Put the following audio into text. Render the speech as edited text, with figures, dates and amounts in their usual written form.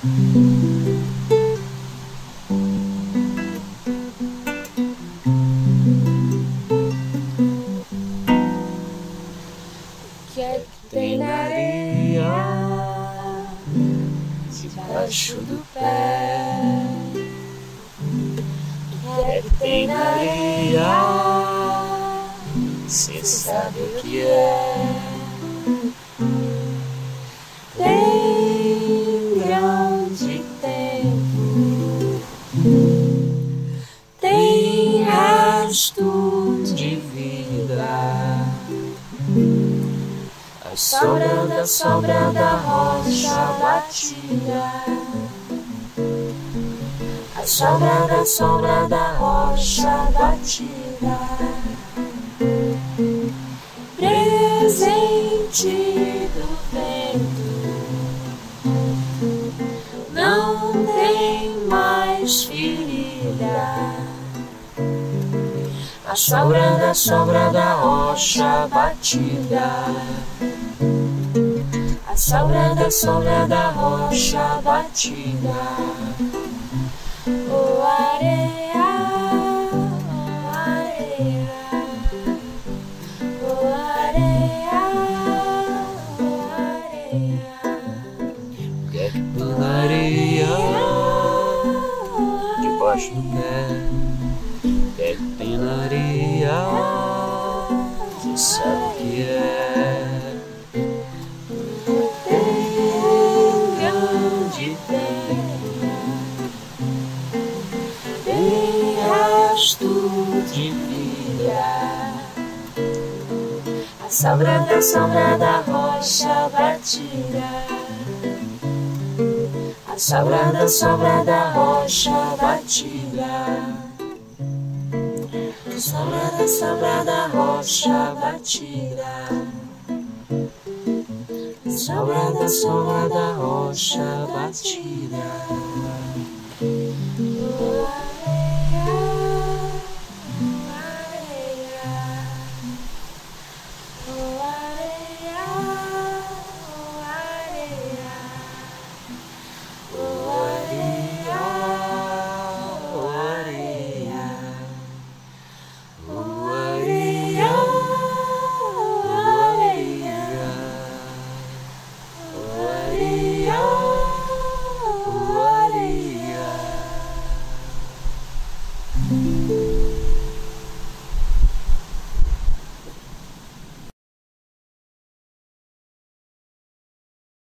que é que tem na areia debaixo do pé? O que é que tem na areia? Cê sabe o que é? Tem grão de tempo, tem resto de vida. A sobra da rocha batida. A sobra da rocha batida. Presente do vento. Não tem mais ferida. A sobra da rocha batida. A sobra da rocha batida. Oh, areia, oh, areia, oh, areia, oh, areia. O que é que tem na areia debaixo do pé? O que é que tem na areia? Você sabe o que é? De vida. A sobra da rocha batida. A sobra da rocha batida. A sobra da rocha batida. A sobra da rocha batida.